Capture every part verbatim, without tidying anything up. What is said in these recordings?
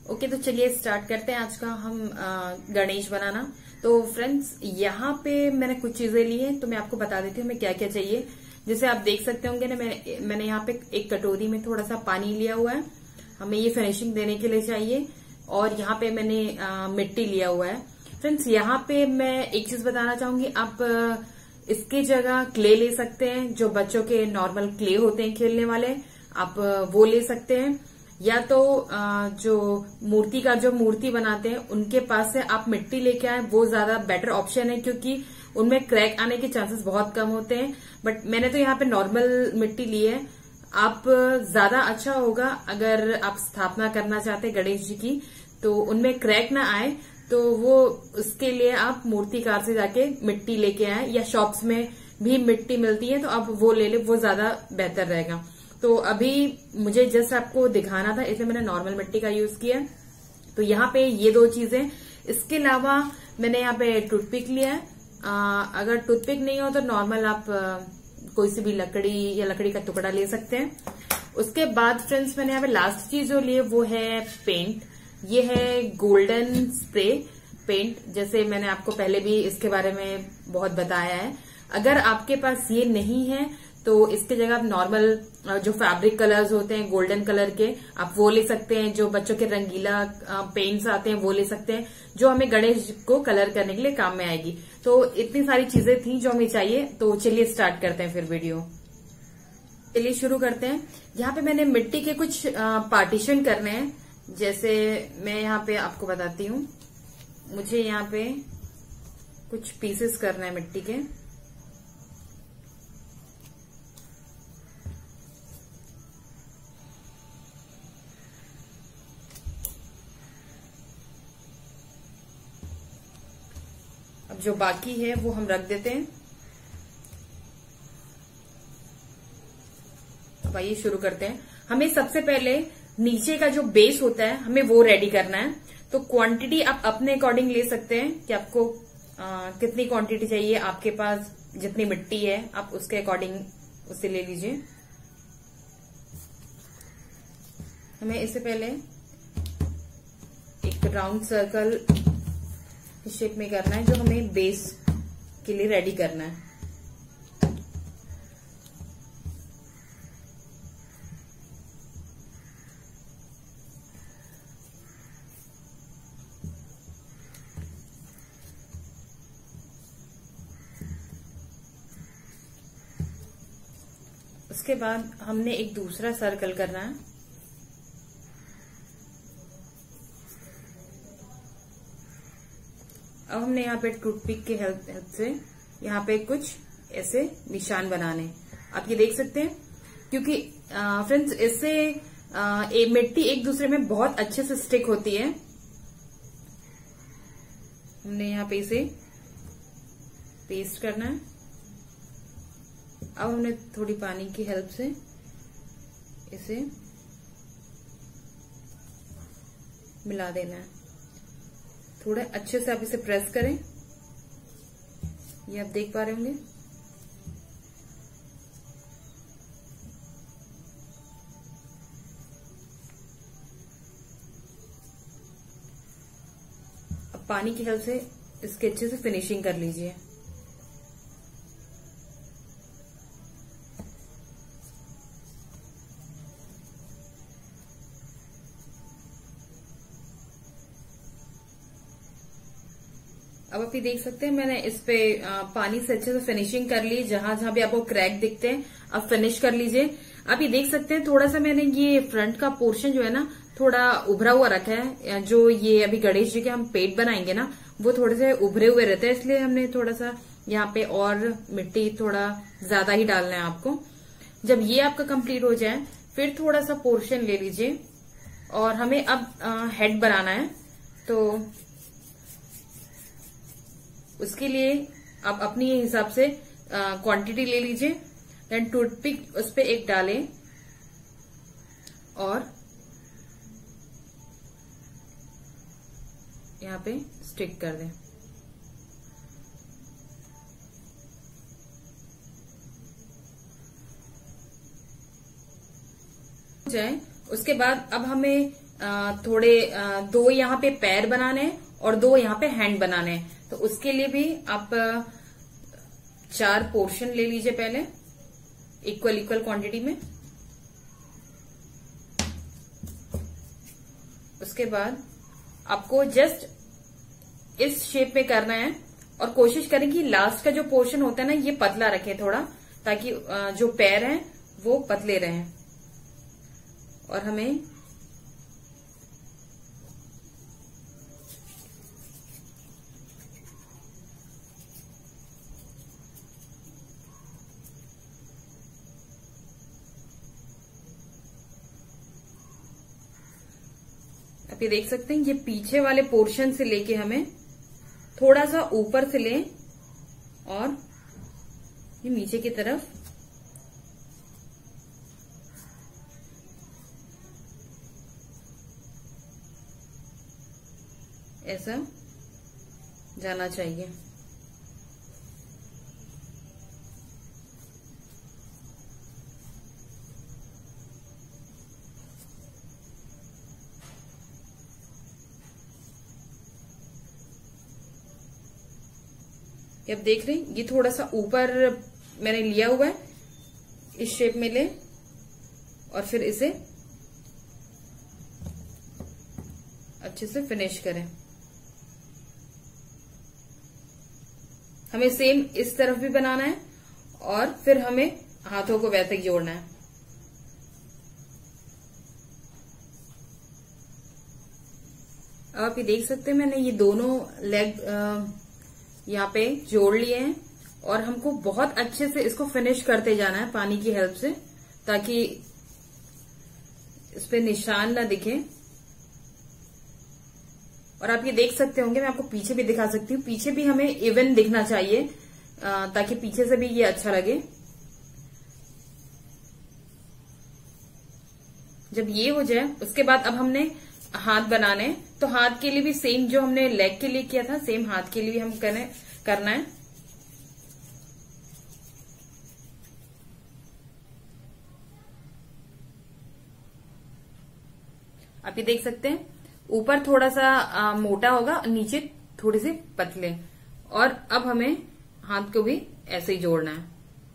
Okay तो चलिए start करते हैं आज का हम गणेश बनाना। तो फ्रेंड्स यहाँ पे मैंने कुछ चीजें ली हैं तो मैं आपको बता देती हूँ मैं क्या क्या चाहिए। जैसे आप देख सकते होंगे ना, मैं, मैंने यहाँ पे एक कटोरी में थोड़ा सा पानी लिया हुआ है, हमें ये फिनिशिंग देने के लिए चाहिए। और यहाँ पे मैंने आ, मिट्टी लिया हुआ है। फ्रेंड्स यहाँ पे मैं एक चीज बताना चाहूंगी, आप इसकी जगह क्ले ले सकते हैं, जो बच्चों के नॉर्मल क्ले होते हैं खेलने वाले, आप वो ले सकते हैं। या तो जो मूर्ति का जो मूर्ति बनाते हैं उनके पास से आप मिट्टी लेके आए, वो ज्यादा बेटर ऑप्शन है क्योंकि उनमें क्रैक आने के चांसेस बहुत कम होते हैं। बट मैंने तो यहाँ पे नॉर्मल मिट्टी ली है। आप ज्यादा अच्छा होगा अगर आप स्थापना करना चाहते हैं गणेश जी की तो उनमें क्रैक ना आए, तो वो उसके लिए आप मूर्तिकार से जाके मिट्टी लेके आए, या शॉप्स में भी मिट्टी मिलती है तो आप वो ले ले, वो ज्यादा बेहतर रहेगा। तो अभी मुझे जस्ट आपको दिखाना था इसलिए मैंने नॉर्मल मिट्टी का यूज किया। तो यहाँ पे ये दो चीजें, इसके अलावा मैंने यहाँ पे टूथपिक लिया है। आ, अगर टूथपिक नहीं हो तो नॉर्मल आप आ, कोई सी भी लकड़ी या लकड़ी का टुकड़ा ले सकते हैं। उसके बाद फ्रेंड्स मैंने यहाँ पे लास्ट चीज जो ली है वो है पेंट। ये है गोल्डन स्प्रे पेंट, जैसे मैंने आपको पहले भी इसके बारे में बहुत बताया है। अगर आपके पास ये नहीं है तो इसके जगह आप नॉर्मल जो फैब्रिक कलर्स होते हैं गोल्डन कलर के, आप वो ले सकते हैं। जो बच्चों के रंगीला पेंट्स आते हैं वो ले सकते हैं, जो हमें गणेश को कलर करने के लिए काम में आएगी। तो इतनी सारी चीजें थी जो हमें चाहिए। तो चलिए स्टार्ट करते हैं फिर वीडियो। चलिए शुरू करते हैं। यहाँ पे मैंने मिट्टी के कुछ पार्टीशन करने हैं। जैसे मैं यहाँ पे आपको बताती हूँ, मुझे यहाँ पे कुछ पीसेस करना है मिट्टी के। अब जो बाकी है वो हम रख देते हैं। अब आइए शुरू करते हैं। हमें सबसे पहले नीचे का जो बेस होता है हमें वो रेडी करना है। तो क्वांटिटी आप अपने अकॉर्डिंग ले सकते हैं कि आपको आ, कितनी क्वांटिटी चाहिए, आपके पास जितनी मिट्टी है आप उसके अकॉर्डिंग उसे ले लीजिए। हमें इससे पहले एक राउंड सर्कल शेप में करना है जो हमें बेस के लिए रेडी करना है। उसके बाद हमने एक दूसरा सर्कल करना है। अब हमने यहाँ पे टूथपिक की हेल्प से यहाँ पे कुछ ऐसे निशान बनाने, आप ये देख सकते हैं। क्योंकि फ्रेंड्स इससे ए, मिट्टी एक दूसरे में बहुत अच्छे से स्टिक होती है। हमने यहाँ पे इसे पेस्ट करना है। अब हमने थोड़ी पानी की हेल्प से इसे मिला देना है। थोड़ा अच्छे से आप इसे प्रेस करें, ये आप देख पा रहे होंगे। अब पानी की हेल्प से इसके अच्छे से फिनिशिंग कर लीजिए। अब आप ये देख सकते हैं मैंने इस पे पानी से अच्छे से फिनिशिंग कर ली। जहां जहां भी आपको क्रैक दिखते हैं आप फिनिश कर लीजिए। आप ये देख सकते हैं थोड़ा सा मैंने ये फ्रंट का पोर्शन जो है ना थोड़ा उभरा हुआ रखा है। जो ये अभी गणेश जी के हम पेट बनाएंगे ना वो थोड़े से उभरे हुए रहते हैं, इसलिए हमने थोड़ा सा यहाँ पे और मिट्टी थोड़ा ज्यादा ही डालना है आपको। जब ये आपका कंप्लीट हो जाए फिर थोड़ा सा पोर्शन ले लीजिए और हमें अब हेड बनाना है। तो उसके लिए आप अपनी हिसाब से क्वांटिटी ले लीजिए। देन टूथपिक उस पे एक डालें और यहाँ पे स्टिक कर दें। जाए उसके बाद अब हमें थोड़े आ, दो यहाँ पे पैर बनाने हैं और दो यहाँ पे हैंड बनाने हैं। तो उसके लिए भी आप चार पोर्शन ले लीजिए पहले, इक्वल इक्वल क्वांटिटी में। उसके बाद आपको जस्ट इस शेप में करना है और कोशिश करें कि लास्ट का जो पोर्शन होता है ना ये पतला रखें थोड़ा, ताकि जो पैर हैं वो पतले रहें। और हमें आप ये देख सकते हैं, ये पीछे वाले पोर्शन से लेके हमें थोड़ा सा ऊपर से लें और ये नीचे की तरफ ऐसा जाना चाहिए। अब देख रहे हैं ये थोड़ा सा ऊपर मैंने लिया हुआ है, इस शेप में ले और फिर इसे अच्छे से फिनिश करें। हमें सेम इस तरफ भी बनाना है और फिर हमें हाथों को वैसे ही जोड़ना है। अब आप ये देख सकते हैं मैंने ये दोनों लेग यहाँ पे जोड़ लिए हैं और हमको बहुत अच्छे से इसको फिनिश करते जाना है पानी की हेल्प से, ताकि इस पे निशान ना दिखे। और आप ये देख सकते होंगे, मैं आपको पीछे भी दिखा सकती हूँ, पीछे भी हमें इवन दिखना चाहिए ताकि पीछे से भी ये अच्छा लगे। जब ये हो जाए उसके बाद अब हमने हाथ बनाने, तो हाथ के लिए भी सेम जो हमने लेग के लिए किया था सेम हाथ के लिए भी हम करने करना है। आप ये देख सकते हैं ऊपर थोड़ा सा आ, मोटा होगा, नीचे थोड़े से पतले। और अब हमें हाथ को भी ऐसे ही जोड़ना है।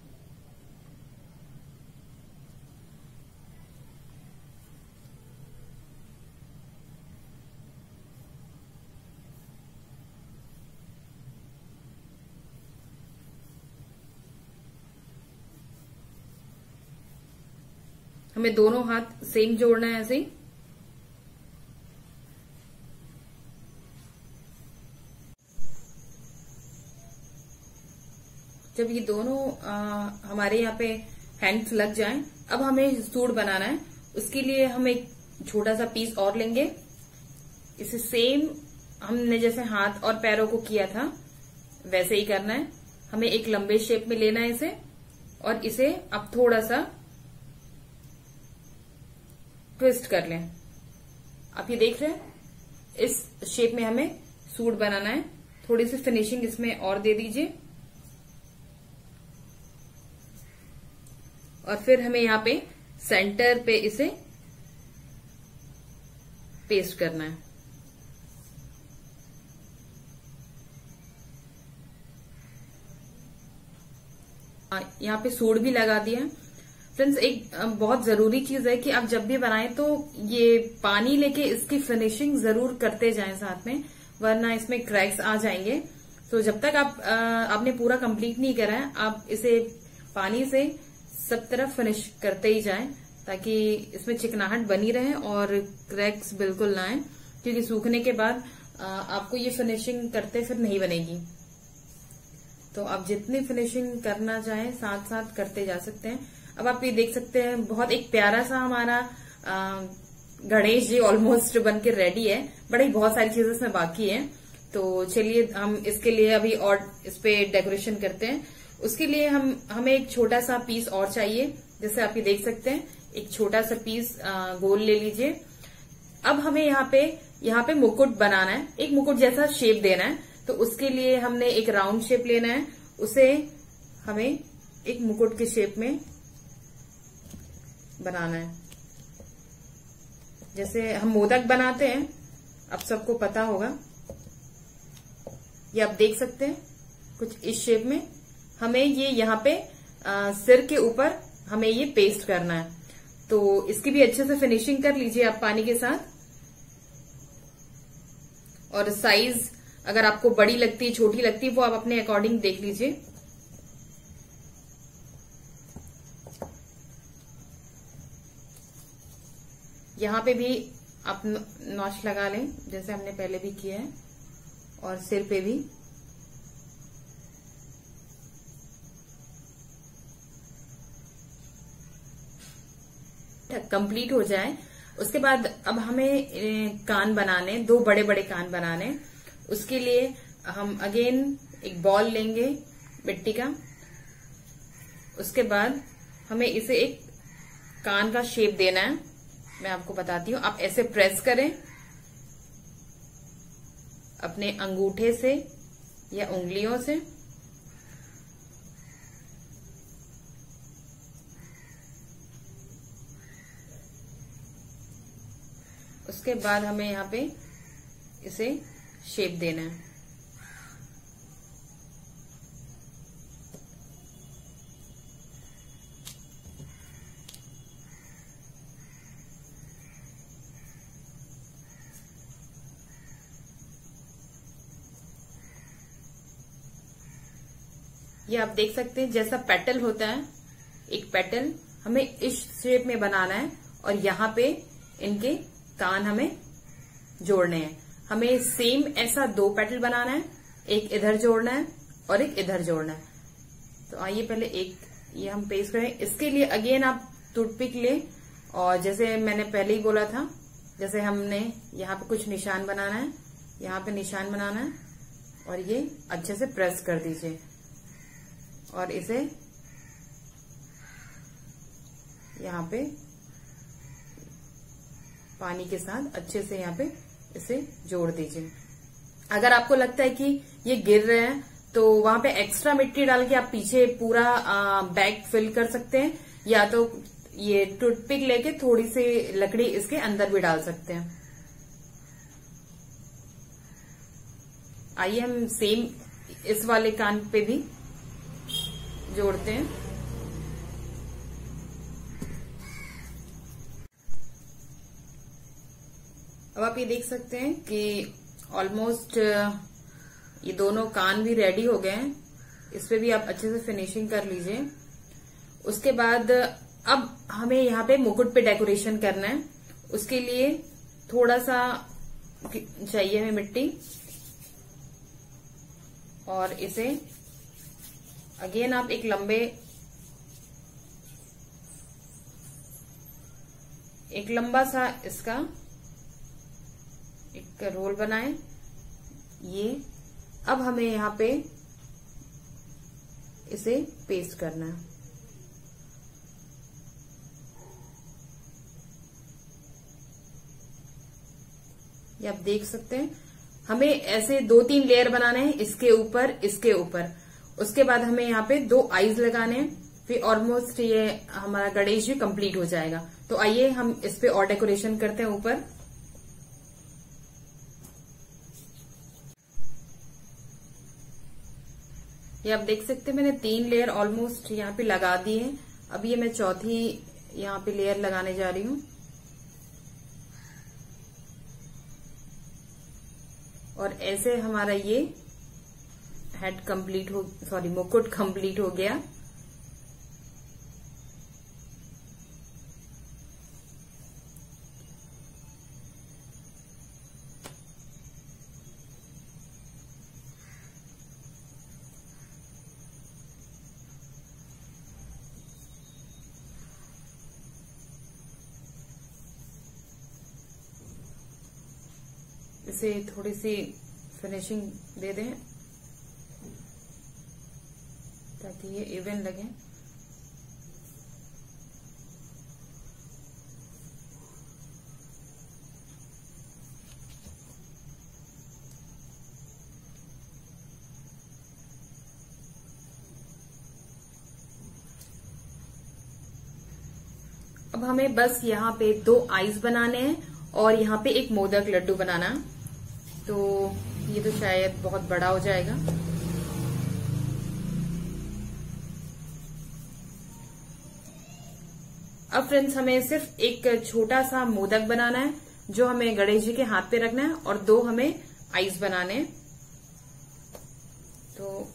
हमें दोनों हाथ सेम जोड़ना है ऐसे ही। जब ये दोनों आ, हमारे यहाँ पे हैंड्स लग जाएं, अब हमें सूट बनाना है। उसके लिए हम एक छोटा सा पीस और लेंगे। इसे सेम हमने जैसे हाथ और पैरों को किया था वैसे ही करना है। हमें एक लंबे शेप में लेना है इसे, और इसे अब थोड़ा सा ट्विस्ट कर लें। आप ये देख रहे हैं, इस शेप में हमें सूट बनाना है। थोड़ी सी फिनिशिंग इसमें और दे दीजिए। और फिर हमें यहाँ पे सेंटर पे इसे पेस्ट करना है। यहाँ पे सूट भी लगा दिया। फ्रेंड्स, एक बहुत जरूरी चीज है कि आप जब भी बनाएं तो ये पानी लेके इसकी फिनिशिंग जरूर करते जाएं साथ में, वरना इसमें क्रैक्स आ जाएंगे। तो जब तक आप आपने पूरा कंप्लीट नहीं करा है, आप इसे पानी से सब तरफ फिनिश करते ही जाएं, ताकि इसमें चिकनाहट बनी रहे और क्रैक्स बिल्कुल ना आए, क्योंकि सूखने के बाद आपको ये फिनिशिंग करते फिर नहीं बनेगी। तो आप जितनी फिनिशिंग करना चाहें साथ साथ करते जा सकते हैं। अब आप ये देख सकते हैं, बहुत एक प्यारा सा हमारा गणेश जी ऑलमोस्ट बन के रेडी है। बड़ा ही बहुत सारी चीजें इसमें बाकी है। तो चलिए हम इसके लिए अभी और इस पे डेकोरेशन करते हैं। उसके लिए हम हमें एक छोटा सा पीस और चाहिए। जैसे आप ये देख सकते हैं, एक छोटा सा पीस गोल ले लीजिए। अब हमें यहाँ पे यहाँ पे मुकुट बनाना है, एक मुकुट जैसा शेप देना है। तो उसके लिए हमने एक राउंड शेप लेना है, उसे हमें एक मुकुट के शेप में बनाना है। जैसे हम मोदक बनाते हैं, अब सबको पता होगा, ये आप देख सकते हैं कुछ इस शेप में। हमें ये यहाँ पे आ, सिर के ऊपर हमें ये पेस्ट करना है, तो इसकी भी अच्छे से फिनिशिंग कर लीजिए आप पानी के साथ। और साइज अगर आपको बड़ी लगती है, छोटी लगती है, वो आप अपने अकॉर्डिंग देख लीजिए। यहाँ पे भी आप नॉच लगा लें जैसे हमने पहले भी किया है, और सिर पे भी। कंप्लीट हो जाए उसके बाद अब हमें कान बनाने, दो बड़े बड़े कान बनाने। उसके लिए हम अगेन एक बॉल लेंगे मिट्टी का। उसके बाद हमें इसे एक कान का शेप देना है, मैं आपको बताती हूँ। आप ऐसे प्रेस करें अपने अंगूठे से या उंगलियों से। उसके बाद हमें यहाँ पे इसे शेप देना है। ये आप देख सकते हैं जैसा पेटल होता है, एक पेटल हमें इस शेप में बनाना है, और यहाँ पे इनके कान हमें जोड़ने हैं। हमें सेम ऐसा दो पेटल बनाना है, एक इधर जोड़ना है और एक इधर जोड़ना है। तो आइए पहले एक ये हम पेस्ट करें। इसके लिए अगेन आप टूथपिक ले, और जैसे मैंने पहले ही बोला था, जैसे हमने यहाँ पे कुछ निशान बनाना है, यहाँ पे निशान बनाना है, और ये अच्छे से प्रेस कर दीजिए, और इसे यहाँ पे पानी के साथ अच्छे से यहाँ पे इसे जोड़ दीजिए। अगर आपको लगता है कि ये गिर रहे हैं तो वहां पे एक्स्ट्रा मिट्टी डाल के आप पीछे पूरा बैग फिल कर सकते हैं, या तो ये टूथपिक लेके थोड़ी सी लकड़ी इसके अंदर भी डाल सकते हैं। आइए हम सेम इस वाले कान पे भी जोड़ते हैं। अब आप ये देख सकते हैं कि ऑलमोस्ट ये दोनों कान भी रेडी हो गए हैं। इस पे भी आप अच्छे से फिनिशिंग कर लीजिए। उसके बाद अब हमें यहाँ पे मुकुट पे डेकोरेशन करना है। उसके लिए थोड़ा सा चाहिए हमें मिट्टी, और इसे अगेन आप एक लंबे एक लंबा सा इसका एक रोल बनाएं। ये अब हमें यहाँ पे इसे पेस्ट करना है। ये आप देख सकते हैं, हमें ऐसे दो तीन लेयर बनाने हैं, इसके ऊपर इसके ऊपर। उसके बाद हमें यहाँ पे दो आईज लगाने हैं, फिर ऑलमोस्ट ये हमारा गणेश जी कंप्लीट हो जाएगा। तो आइए हम इस पे और डेकोरेशन करते हैं ऊपर। ये आप देख सकते हैं मैंने तीन लेयर ऑलमोस्ट यहाँ पे लगा दी है। अब ये मैं चौथी यहाँ पे लेयर लगाने जा रही हूँ, और ऐसे हमारा ये हेड कंप्लीट हो सॉरी मुकुट कंप्लीट हो गया। इसे थोड़ी सी फिनिशिंग दे दें ताकि ये इवन लगे। अब हमें बस यहाँ पे दो आईज बनाने हैं और यहाँ पे एक मोदक लड्डू बनाना। तो ये तो शायद बहुत बड़ा हो जाएगा। अब फ्रेंड्स हमें सिर्फ एक छोटा सा मोदक बनाना है जो हमें गणेश जी के हाथ पे रखना है, और दो हमें आइस बनाने हैं। तो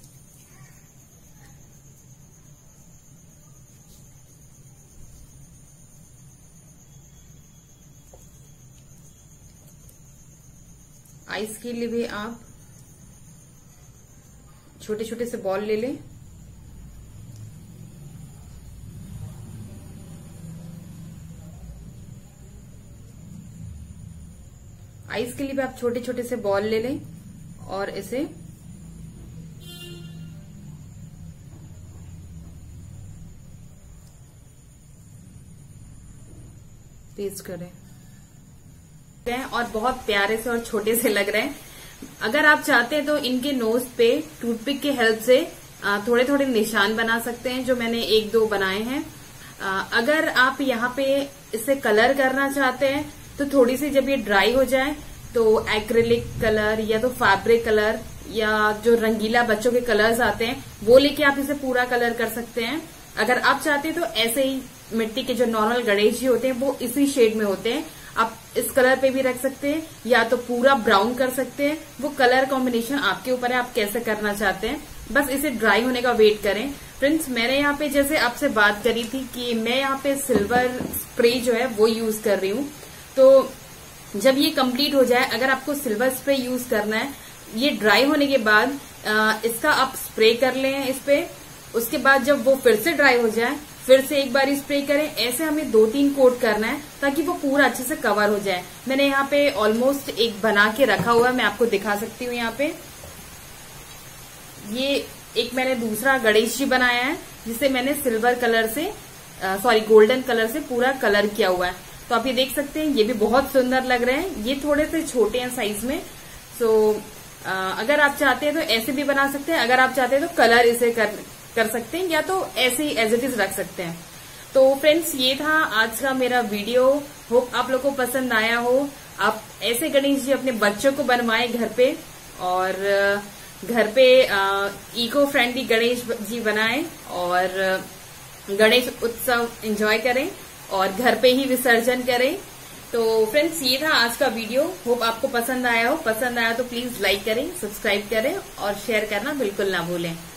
आइस के लिए भी आप छोटे छोटे से बॉल ले लें। आइस के लिए भी आप छोटे छोटे से बॉल ले लें और इसे पेस्ट करें और बहुत प्यारे से और छोटे से लग रहे हैं। अगर आप चाहते हैं तो इनके नोज पे टूथपिक की हेल्प से थोड़े थोड़े निशान बना सकते हैं, जो मैंने एक दो बनाए हैं। अगर आप यहाँ पे इसे कलर करना चाहते हैं तो थोड़ी सी जब ये ड्राई हो जाए तो एक्रिलिक कलर या तो फैब्रिक कलर या जो रंगीला बच्चों के कलर्स आते हैं वो लेके आप इसे पूरा कलर कर सकते हैं। अगर आप चाहते हैं तो ऐसे ही मिट्टी के जो नॉर्मल गणेश जी होते हैं वो इसी शेड में होते हैं, आप इस कलर पे भी रख सकते हैं या तो पूरा ब्राउन कर सकते हैं। वो कलर कॉम्बिनेशन आपके ऊपर है, आप कैसे करना चाहते हैं। बस इसे ड्राई होने का वेट करें। फ्रेंड्स मैंने यहाँ पे जैसे आपसे बात करी थी कि मैं यहाँ पे सिल्वर स्प्रे जो है वो यूज कर रही हूँ। तो जब ये कंप्लीट हो जाए, अगर आपको सिल्वर स्प्रे यूज करना है, ये ड्राई होने के बाद आ, इसका आप स्प्रे कर लें इस पे। उसके बाद जब वो फिर से ड्राई हो जाए फिर से एक बार स्प्रे करें। ऐसे हमें दो तीन कोट करना है ताकि वो पूरा अच्छे से कवर हो जाए। मैंने यहाँ पे ऑलमोस्ट एक बना के रखा हुआ है, मैं आपको दिखा सकती हूँ। यहाँ पे ये एक मैंने दूसरा गणेश जी बनाया है जिसे मैंने सिल्वर कलर से सॉरी गोल्डन कलर से पूरा कलर किया हुआ है। तो आप ये देख सकते हैं, ये भी बहुत सुंदर लग रहे हैं। ये थोड़े से छोटे हैं साइज में। सो आ, अगर आप चाहते हैं तो ऐसे भी बना सकते हैं, अगर आप चाहते हैं तो कलर इसे कर कर सकते हैं या तो ऐसे ही एज इट इज रख सकते हैं। तो फ्रेंड्स ये था आज का मेरा वीडियो। होप आप लोगों को पसंद आया हो। आप ऐसे गणेश जी अपने बच्चों को बनवाएं घर पे, और घर पे इको फ्रेंडली गणेश जी बनाएं और गणेश उत्सव एंजॉय करें और घर पे ही विसर्जन करें। तो फ्रेंड्स ये था आज का वीडियो। होप आपको पसंद आया हो। पसंद आया तो प्लीज लाइक करें, सब्सक्राइब करें और शेयर करना बिल्कुल ना भूलें।